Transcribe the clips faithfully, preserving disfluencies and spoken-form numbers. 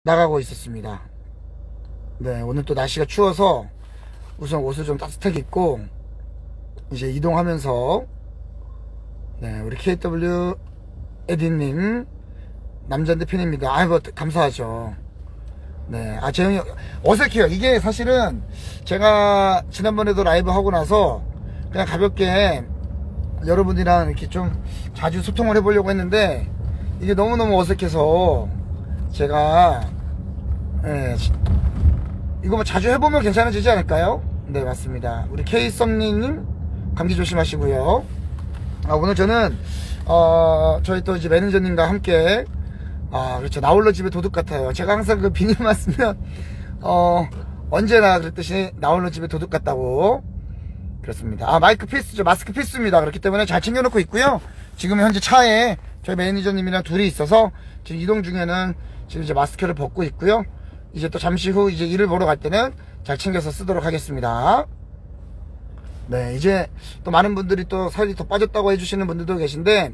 나가고 있었습니다. 네, 오늘 또 날씨가 추워서 우선 옷을 좀 따뜻하게 입고 이제 이동하면서, 네, 우리 케이더블유 에디님 남자인데 팬입니다. 아이고 뭐, 감사하죠. 네, 아 재영이 어색해요. 이게 사실은 제가 지난번에도 라이브 하고 나서 그냥 가볍게 여러분이랑 이렇게 좀 자주 소통을 해보려고 했는데 이게 너무너무 어색해서 제가, 예, 이거 뭐 자주 해보면 괜찮아지지 않을까요? 네, 맞습니다. 우리 케이썸니님 감기 조심하시고요. 아, 오늘 저는 어 저희 또 이제 매니저님과 함께, 아 그렇죠, 나홀로 집에 도둑 같아요. 제가 항상 그 비닐만 쓰면 어 언제나 그랬듯이 나홀로 집에 도둑 같다고. 그렇습니다. 아, 마이크 필수죠. 마스크 필수입니다. 그렇기 때문에 잘 챙겨놓고 있고요. 지금 현재 차에 저희 매니저님이랑 둘이 있어서 지금 이동 중에는 지금 이제 마스크를 벗고 있고요. 이제 또 잠시 후 이제 일을 보러 갈 때는 잘 챙겨서 쓰도록 하겠습니다. 네, 이제 또 많은 분들이 또 살이 더 빠졌다고 해주시는 분들도 계신데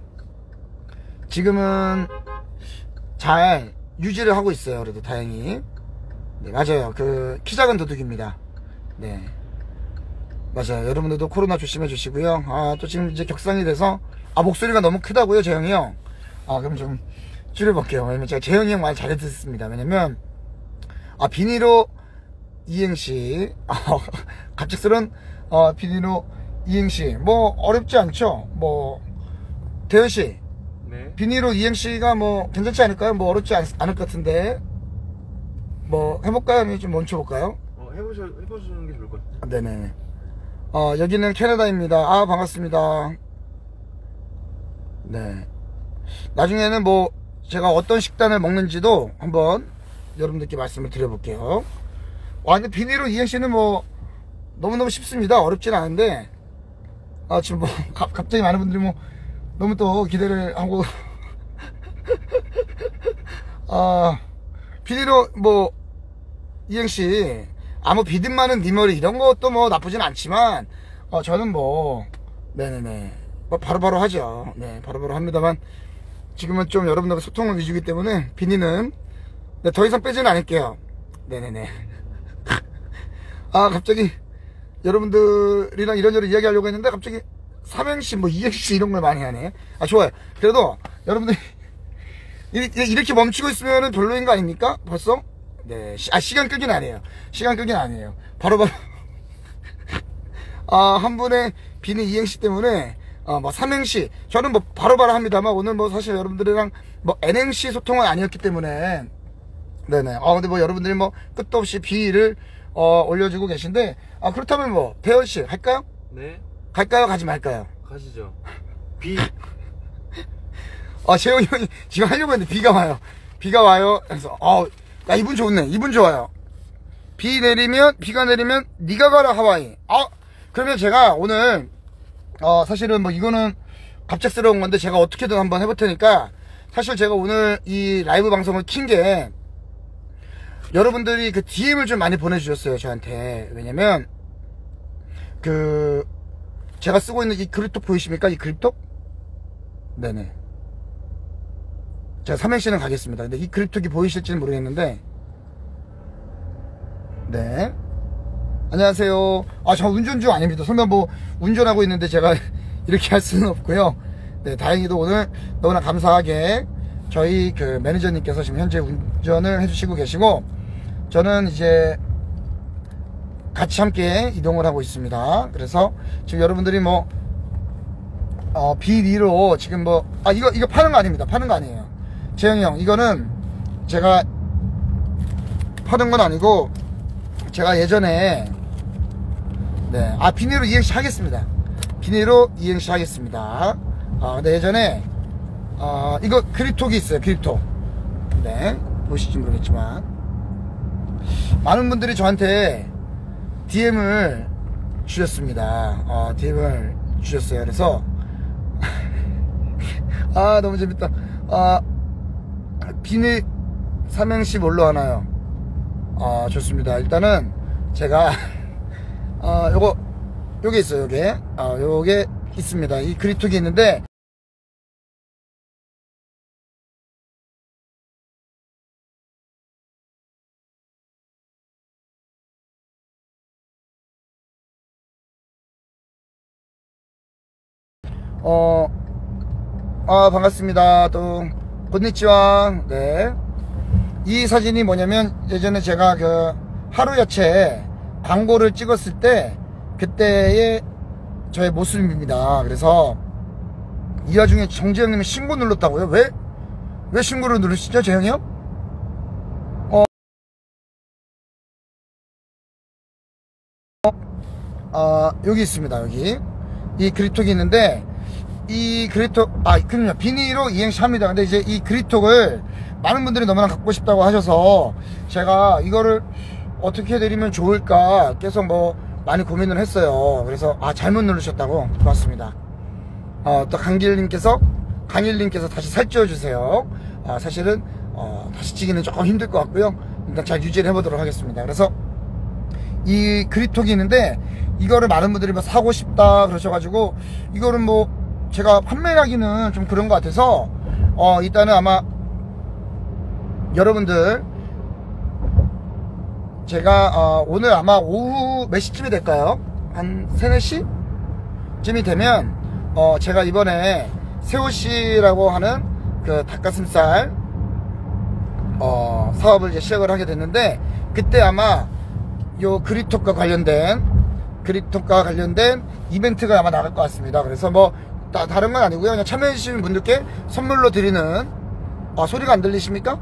지금은 잘 유지를 하고 있어요. 그래도 다행히. 네, 맞아요. 그 키 작은 도둑입니다. 네, 맞아요. 여러분들도 코로나 조심해 주시고요. 아, 또 지금 이제 격상이 돼서, 아, 목소리가 너무 크다고요, 재영이 형? 아, 그럼 좀 줄여볼게요. 왜냐면 제가 재영이 형 말 잘 듣습니다. 왜냐면, 아, 비니로 이행시, 아, 갑작스런, 어, 비니로 이행시. 뭐, 어렵지 않죠? 뭐, 대현씨. 네. 비니로 이행시가 뭐, 괜찮지 않을까요? 뭐, 어렵지 않, 않을 것 같은데. 뭐, 해볼까요? 아니면 좀 멈춰볼까요? 어, 해보셔, 해보시는 게 좋을 것 같아요. 아, 네네. 어, 여기는 캐나다입니다. 아, 반갑습니다. 네. 나중에는 뭐, 제가 어떤 식단을 먹는지도 한번 여러분들께 말씀을 드려볼게요. 와, 근데 비니로 이행시는 뭐, 너무너무 쉽습니다. 어렵진 않은데, 아, 지금 뭐, 가, 갑자기 많은 분들이 뭐, 너무 또 기대를 하고, 아, 비니로 뭐, 이행시, 아무 비듬 많은 니 머리 이런 것도 뭐 나쁘진 않지만, 어, 저는 뭐, 네네네. 뭐 바로바로 하죠. 네, 바로바로 합니다만, 지금은 좀 여러분들과 소통을 위주이기 때문에, 비니는, 네, 더 이상 빼지는 않을게요. 네네네. 아, 갑자기, 여러분들이랑 이런저런 이야기하려고 했는데, 갑자기, 삼행시, 뭐, 이행시 이런 걸 많이 하네. 아, 좋아요. 그래도, 여러분들이, 이렇게 멈추고 있으면 별로인 거 아닙니까? 벌써? 네, 시, 아, 시간 끄긴 아니에요. 시간 끄긴 아니에요. 바로바로, 아, 한 분의 비니 이행시 때문에, 어, 뭐, 삼행시. 저는 뭐, 바로바로 합니다만, 오늘 뭐, 사실 여러분들이랑, 뭐, 엔행시 소통은 아니었기 때문에, 네네. 아, 근데 뭐, 여러분들이 뭐, 끝도 없이 비를, 어, 올려주고 계신데, 아, 그렇다면 뭐, 대현씨, 할까요? 네. 갈까요? 가지 말까요? 가시죠. 비. 아, 재영이 형이 지금 하려고 했는데, 비가 와요. 비가 와요. 그래서, 어, 야, 이분 좋네. 이분 좋아요. 비 내리면, 비가 내리면, 니가 가라, 하와이. 아, 그러면 제가 오늘, 어, 사실은 뭐, 이거는 갑작스러운 건데, 제가 어떻게든 한번 해볼 테니까, 사실 제가 오늘 이 라이브 방송을 킨 게, 여러분들이 그 디엠을 좀 많이 보내주셨어요, 저한테. 왜냐면, 그, 제가 쓰고 있는 이 그립톡 보이십니까? 이 그립톡? 네네. 제가 삼행시는 가겠습니다. 근데 이 그립톡이 보이실지는 모르겠는데, 네. 안녕하세요. 아, 저 운전 중 아닙니다. 설마 뭐, 운전하고 있는데 제가 이렇게 할 수는 없고요. 네, 다행히도 오늘 너무나 감사하게 저희 그 매니저님께서 지금 현재 운전을 해주시고 계시고, 저는 이제 같이 함께 이동을 하고 있습니다. 그래서 지금 여러분들이 뭐, 어, 비니로 지금 뭐, 아, 이거, 이거 파는 거 아닙니다. 파는 거 아니에요. 재영이 형, 이거는 제가 파는 건 아니고, 제가 예전에, 네, 아, 비니로 이행시 하겠습니다. 비니로 이행시 하겠습니다. 아, 근데 예전에, 어, 이거 그립톡이 있어요, 그립톡. 네, 보실지 모르겠지만. 많은 분들이 저한테 디엠을 주셨습니다. 어, 디엠을 주셨어요. 그래서, 아, 너무 재밌다. 아, 비니 삼행시 뭘로 하나요? 아, 좋습니다. 일단은 제가 아, 요거 요게 있어요. 요게 아, 요게 있습니다. 이 그립톡이 있는데 어, 아, 반갑습니다. 또, 곤니치와. 네. 이 사진이 뭐냐면, 예전에 제가 그, 하루야채 광고를 찍었을 때, 그때의 저의 모습입니다. 그래서, 이 와중에 정재영님이 신고 눌렀다고요? 왜? 왜 신고를 누르시죠, 재영이 형? 어, 아, 여기 있습니다, 여기. 이 그립톡이 있는데, 이 그립톡, 아, 그럼요. 비니로 이행시 합니다. 근데 이제 이 그립톡을 많은 분들이 너무나 갖고 싶다고 하셔서, 제가 이거를 어떻게 해드리면 좋을까 계속 뭐, 많이 고민을 했어요. 그래서, 아, 잘못 누르셨다고? 고맙습니다. 어, 또 강길님께서, 강일님께서 다시 살찌워주세요. 아, 사실은, 어, 다시 찌기는 조금 힘들 것 같고요. 일단 잘 유지를 해보도록 하겠습니다. 그래서, 이 그립톡이 있는데, 이거를 많은 분들이 뭐 사고 싶다 그러셔가지고, 이거는 뭐, 제가 판매하기는 좀 그런 것 같아서, 어, 일단은 아마, 여러분들, 제가, 어, 오늘 아마 오후 몇 시쯤이 될까요? 한 세, 네 시? 쯤이 되면, 어, 제가 이번에 세호씨라고 하는 그 닭가슴살, 어, 사업을 이제 시작을 하게 됐는데, 그때 아마 요 그립톡과 관련된, 그립톡과 관련된 이벤트가 아마 나갈 것 같습니다. 그래서 뭐, 다, 다른 건 아니고요. 그냥 참여해주신 분들께 선물로 드리는, 아, 소리가 안 들리십니까?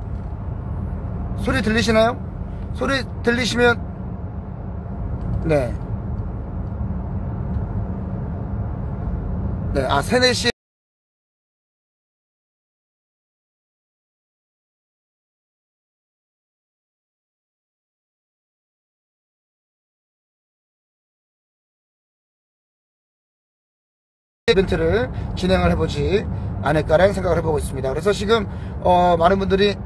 소리 들리시나요? 소리 들리시면, 네. 네, 아, 세, 네 시. 이벤트를 진행을 해보지 않을까라는 생각을 해보고 있습니다. 그래서 지금, 어, 많은 분들이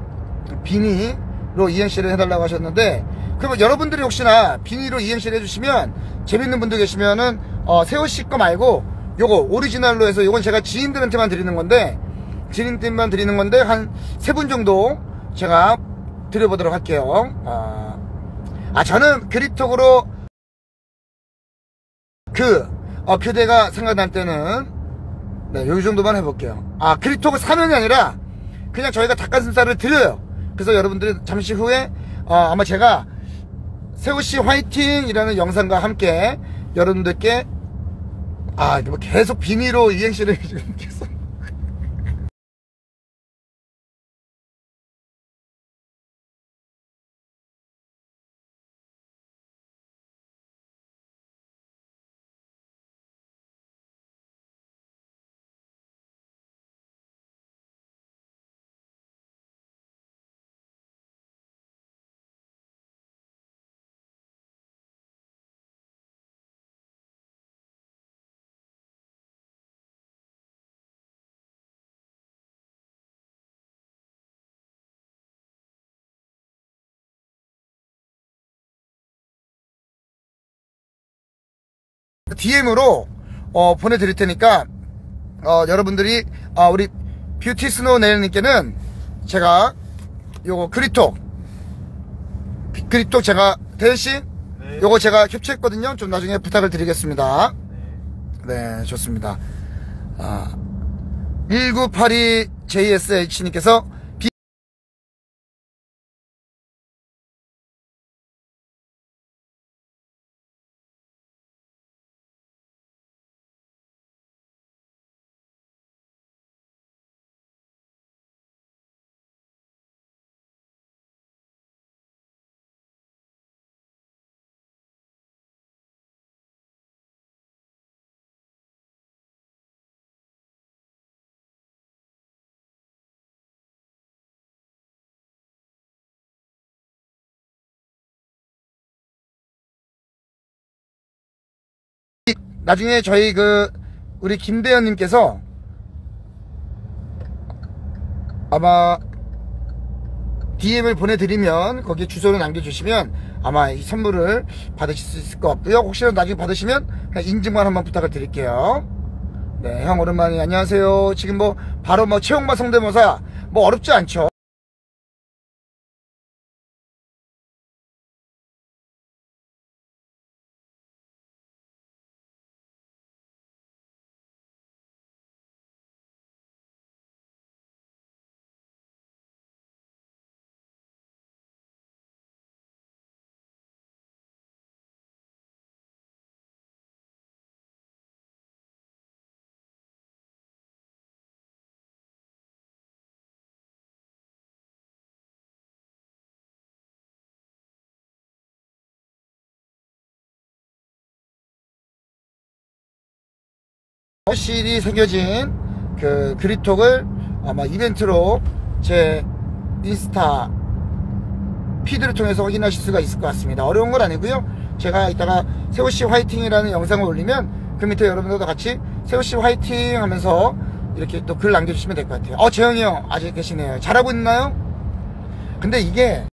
비니로 이행시를 해달라고 하셨는데, 그러면 여러분들이 혹시나 비니로 이행시를 해주시면 재밌는 분들 계시면은 어, 세호씨 거 말고 요거 오리지널로 해서 요건 제가 지인들한테만 드리는 건데 지인들만 드리는 건데 한 세 분 정도 제가 드려보도록 할게요. 아, 아 저는 그립톡으로 그 어, 교대가 생각날 때는 네, 요 정도만 해볼게요. 아, 그립톡을 사면이 아니라 그냥 저희가 닭가슴살을 드려요. 그래서 여러분들이 잠시 후에 어, 아마 제가 세호씨 화이팅! 이라는 영상과 함께 여러분들께 아, 뭐 계속 비니로 이행시를 계속 디엠으로 어, 보내드릴 테니까 어, 여러분들이 어, 우리 뷰티 스노우 네일님께는 제가 요거 그립톡 그립톡 제가 대현씨 네. 요거 제가 협조했거든요. 좀 나중에 부탁을 드리겠습니다. 네. 네, 좋습니다. 아, 일구팔이 제이에스에이치님께서 나중에 저희 그 우리 김대현님께서 아마 디엠을 보내드리면 거기에 주소를 남겨주시면 아마 이 선물을 받으실 수 있을 것 같고요. 혹시라도 나중에 받으시면 그냥 인증만 한번 부탁을 드릴게요. 네, 형 오랜만에 안녕하세요. 지금 뭐 바로 뭐 채용마 성대모사 뭐 어렵지 않죠. 실이 새겨진 그 그립톡을 아마 이벤트로 제 인스타 피드를 통해서 확인하실 수가 있을 것 같습니다. 어려운 건 아니고요. 제가 이따가 세호씨 화이팅이라는 영상을 올리면 그 밑에 여러분들도 같이 세호씨 화이팅 하면서 이렇게 또 글 남겨주시면 될 것 같아요. 어, 재영이 형 아직 계시네요. 잘하고 있나요? 근데 이게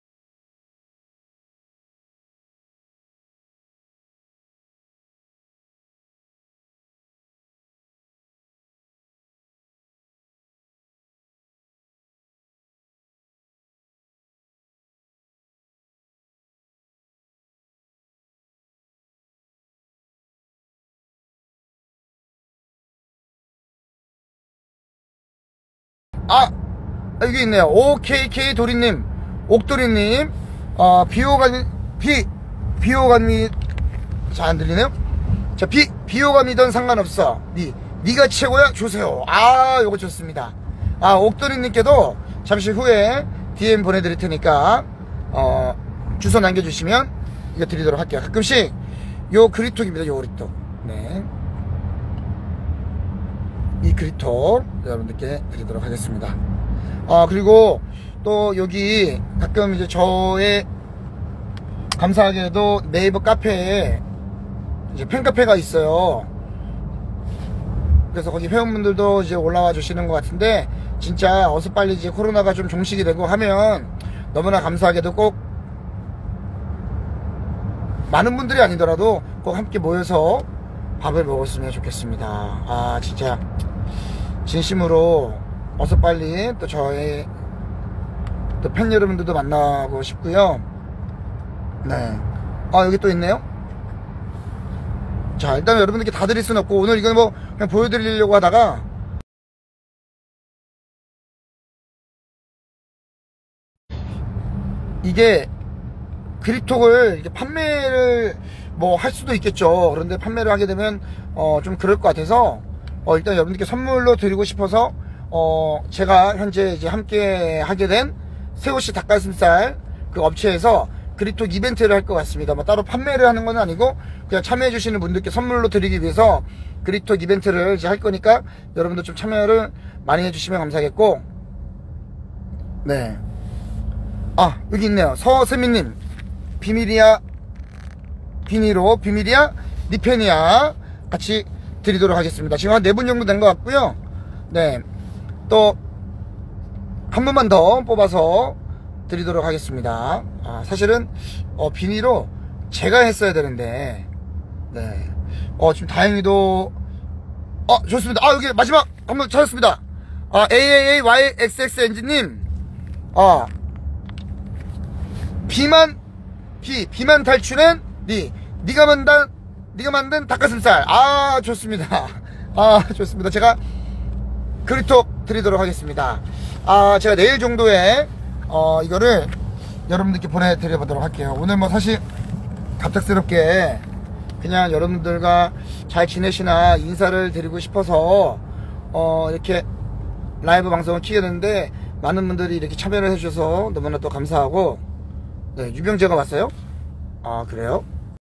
아, 여기 있네요. 오케이케이 도리님, 옥도리님, 어, 비호감, 비, 비호감이, 잘 안 들리네요? 자, 비, 비호감이든 상관없어. 니, 니가 최고야? 주세요. 아, 요거 좋습니다. 아, 옥도리님께도 잠시 후에 디엠 보내드릴 테니까, 어, 주소 남겨주시면 이거 드리도록 할게요. 가끔씩 요 그립톡입니다. 요 그립톡. 네. 이 그립톡 여러분들께 드리도록 하겠습니다. 아, 그리고 또 여기 가끔 이제 저의 감사하게도 네이버 카페에 이제 팬카페가 있어요. 그래서 거기 회원분들도 이제 올라와 주시는 것 같은데, 진짜 어서 빨리 이제 코로나가 좀 종식이 되고 하면 너무나 감사하게도 꼭 많은 분들이 아니더라도 꼭 함께 모여서 밥을 먹었으면 좋겠습니다. 아, 진짜 진심으로 어서 빨리 또 저의 또 팬 여러분들도 만나고 싶고요. 네. 아, 여기 또 있네요. 자, 일단 여러분들께 다 드릴 수는 없고, 오늘 이건 뭐 그냥 보여드리려고 하다가 이게 그립톡을 이렇게 판매를 뭐 할 수도 있겠죠. 그런데 판매를 하게 되면 어 좀 그럴 것 같아서 어 일단 여러분들께 선물로 드리고 싶어서 어 제가 현재 이제 함께 하게 된 세호씨 닭가슴살 그 업체에서 그립톡 이벤트를 할 것 같습니다. 뭐 따로 판매를 하는 건 아니고 그냥 참여해 주시는 분들께 선물로 드리기 위해서 그립톡 이벤트를 이제 할 거니까 여러분들 좀 참여를 많이 해주시면 감사하겠고. 네. 아, 여기 있네요. 서세미님, 비밀이야, 비니로, 비밀이야, 니 팬이야 같이 드리도록 하겠습니다. 지금 한 네 분 정도 된 것 같고요. 네, 또 한 분만 더 뽑아서 드리도록 하겠습니다. 아, 사실은 어, 비니로 제가 했어야 되는데, 네, 어, 지금 다행히도 어, 좋습니다. 아, 여기 마지막 한 번 찾았습니다. 아, 에이에이에이와이엑스엑스 엔진님, 아, 비만, 비, 비만 탈출엔 니, 니가 만든, 니가 만든 닭가슴살. 아, 좋습니다. 아, 좋습니다. 제가 그립톡 드리도록 하겠습니다. 아, 제가 내일 정도에, 어, 이거를 여러분들께 보내드려보도록 할게요. 오늘 뭐 사실 갑작스럽게 그냥 여러분들과 잘 지내시나 인사를 드리고 싶어서, 어, 이렇게 라이브 방송을 키게 됐는데, 많은 분들이 이렇게 참여를 해주셔서 너무나 또 감사하고, 네, 유병재가 왔어요? 아, 그래요?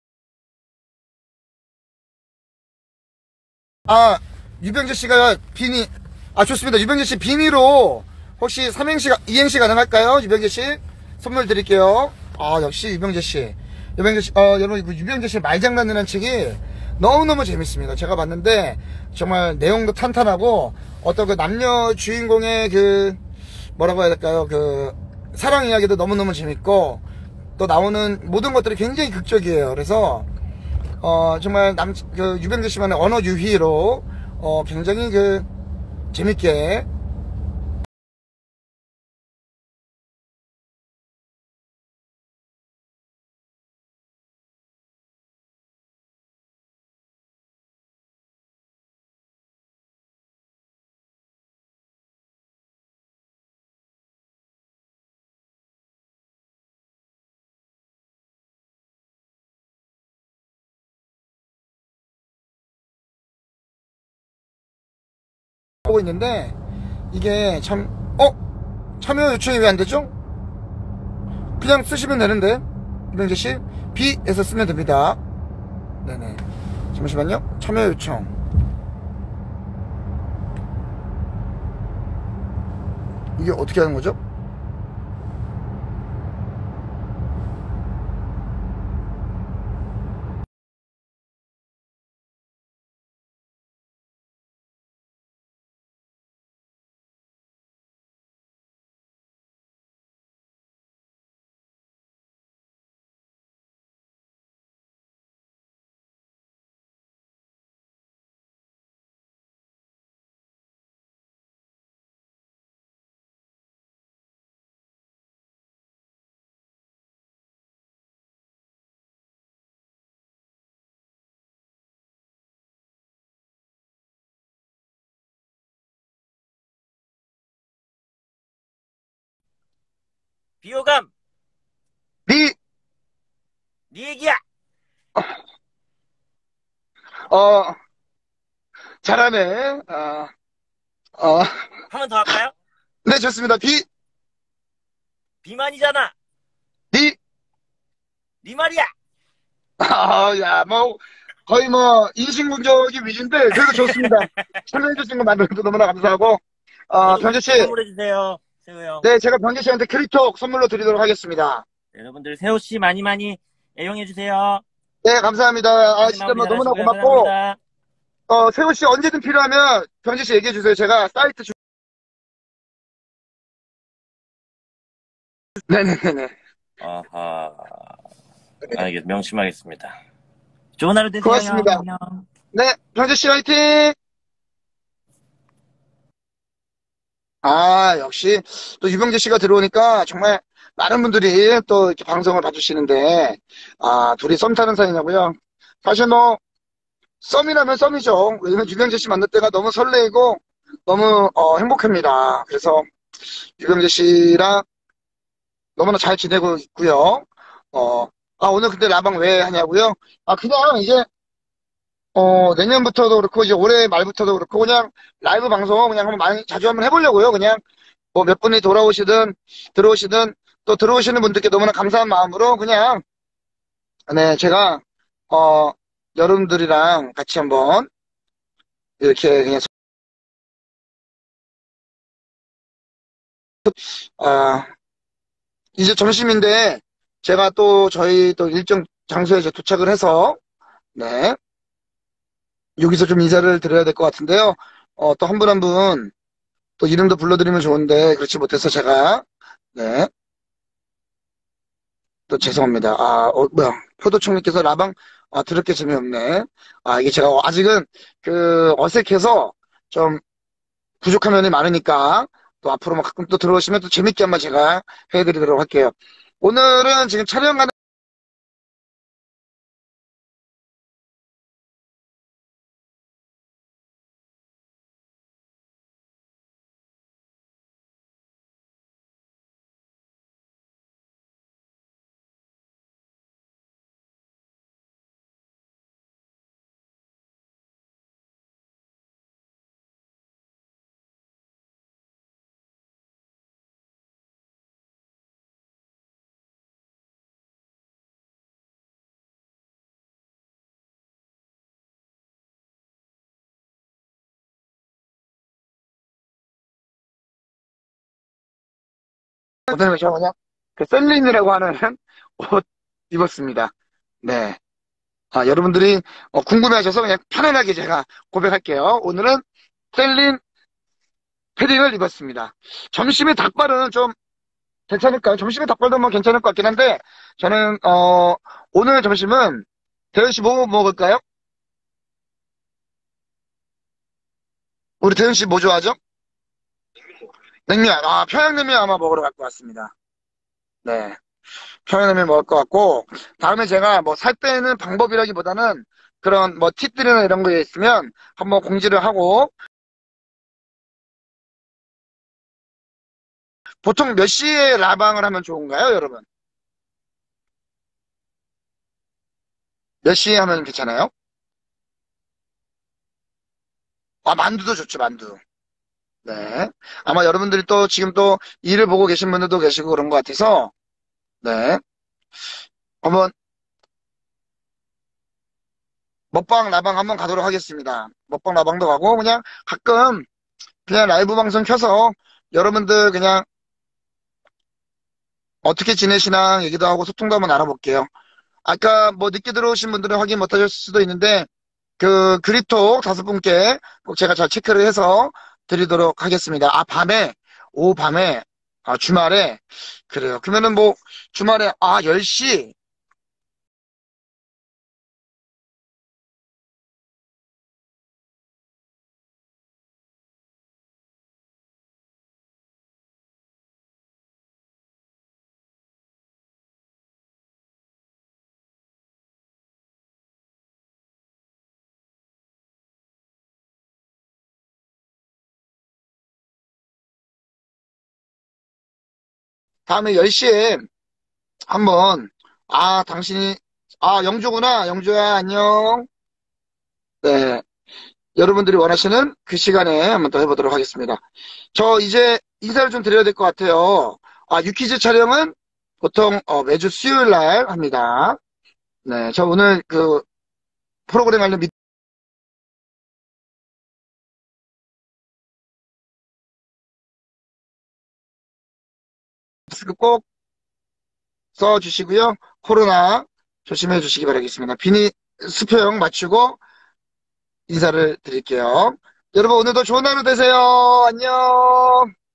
아, 유병재 씨가 비니, 아, 좋습니다. 유병재 씨 비니로 혹시 삼행시, 이행시 가능할까요? 유병재 씨? 선물 드릴게요. 아, 역시 유병재 씨. 유병재 씨, 어, 여러분, 그 유병재 씨 말장난이라는 책이 너무너무 재밌습니다. 제가 봤는데, 정말 내용도 탄탄하고, 어떤 그 남녀 주인공의 그, 뭐라고 해야 될까요? 그, 사랑 이야기도 너무너무 재밌고, 또 나오는 모든 것들이 굉장히 극적이에요. 그래서 어 정말 남 그 유병재 씨만의 언어 유희로 어 굉장히 그 재밌게 하고 있는데, 이게 참, 어? 참여 요청이 왜 안 되죠? 그냥 쓰시면 되는데, 유병재 씨, B에서 쓰면 됩니다. 네네. 잠시만요. 참여 요청. 이게 어떻게 하는 거죠? 비호감, 니, 네 얘기야. 어, 잘하네. 어, 어, 한 번 더 할까요? 네, 좋습니다. 비, 비만이잖아. 니, 네 말이야. 아, 야, 뭐, 거의 뭐, 인신공격이 위주인데, 그래도 좋습니다. 참여해주신 거 만들어도 너무나 감사하고, 어, 저도 병재 씨, 선물해 주세요, 세호 형. 네, 제가 병재 씨한테 크리톡 선물로 드리도록 하겠습니다. 여러분들 세호 씨 많이 많이 애용해 주세요. 네, 감사합니다. 아, 진짜 뭐 너무나 고맙고, 어, 세호 씨 언제든 필요하면 병재 씨 얘기해 주세요. 제가 사이트 주... 네네네네. 아하. 알겠, 명심하겠습니다. 좋은 하루 되세요, 고맙습니다. 형. 안녕. 네, 병재 씨 화이팅! 아, 역시 또 유병재 씨가 들어오니까 정말 많은 분들이 또 이렇게 방송을 봐주시는데, 아, 둘이 썸 타는 사이냐고요? 사실 뭐, 썸이라면 썸이죠. 왜냐면 유병재 씨 만날 때가 너무 설레이고, 너무, 어, 행복합니다. 그래서 유병재 씨랑 너무나 잘 지내고 있고요. 어, 아, 오늘 근데 라방 왜 하냐고요? 아, 그냥 이제, 어, 내년부터도 그렇고, 이제 올해 말부터도 그렇고, 그냥 라이브 방송 그냥 한번 많이 자주 한번 해보려고요. 그냥 뭐 몇 분이 돌아오시든, 들어오시든, 또 들어오시는 분들께 너무나 감사한 마음으로 그냥, 네, 제가, 어, 여러분들이랑 같이 한번 이렇게 그냥, 아, 이제 점심인데, 제가 또 저희 또 일정 장소에 이제 도착을 해서, 네, 여기서 좀 인사를 드려야 될 것 같은데요. 어, 또 한 분 한 분, 또 이름도 불러드리면 좋은데, 그렇지 못해서 제가, 네, 또 죄송합니다. 아, 어, 뭐야. 포도총리께서 라방, 아, 드럽게 재미없네. 아, 이게 제가 아직은 그 어색해서 좀 부족한 면이 많으니까 또 앞으로 막 가끔 또 들어오시면 또 재밌게 한번 제가 해드리도록 할게요. 오늘은 지금 촬영 가는 오늘 제가 뭐냐? 그 셀린이라고 하는 옷 입었습니다. 네. 아, 여러분들이 어, 궁금해하셔서 그냥 편안하게 제가 고백할게요. 오늘은 셀린 패딩을 입었습니다. 점심에 닭발은 좀 괜찮을까요? 점심에 닭발도 뭐 괜찮을 것 같긴 한데, 저는, 어, 오늘 점심은, 대현 씨 뭐 먹을까요? 우리 대현 씨 뭐 좋아하죠? 냉면. 아, 평양냉면 아마 먹으러 갈 것 같습니다. 네. 평양냉면 먹을 것 같고, 다음에 제가 뭐 살 빼는 방법이라기보다는 그런 뭐 팁들이나 이런 거 있으면 한번 공지를 하고, 보통 몇 시에 라방을 하면 좋은가요, 여러분? 몇 시에 하면 괜찮아요? 아, 만두도 좋죠, 만두. 네. 아마 여러분들이 또 지금 또 일을 보고 계신 분들도 계시고 그런 것 같아서, 네. 한번 먹방 라방 한번 가도록 하겠습니다. 먹방 라방도 가고, 그냥 가끔 그냥 라이브 방송 켜서 여러분들 그냥 어떻게 지내시나 얘기도 하고 소통도 한번 알아볼게요. 아까 뭐 늦게 들어오신 분들은 확인 못 하셨을 수도 있는데, 그 그립톡 다섯 분께 꼭 제가 잘 체크를 해서 드리도록 하겠습니다. 아, 밤에, 오후 밤에, 아, 주말에, 그래요. 그러면은 뭐, 주말에, 아, 열 시, 다음에 열 시에 한번, 아, 당신이, 아, 영주구나. 영주야, 안녕. 네. 여러분들이 원하시는 그 시간에 한번 더 해보도록 하겠습니다. 저 이제 인사를 좀 드려야 될 것 같아요. 아, 유퀴즈 촬영은 보통 어, 매주 수요일 날 합니다. 네, 저 오늘 그 프로그램 관련 마스크 꼭 써주시고요. 코로나 조심해 주시기 바라겠습니다. 비니 수표용 맞추고 인사를 드릴게요. 여러분 오늘도 좋은 하루 되세요. 안녕.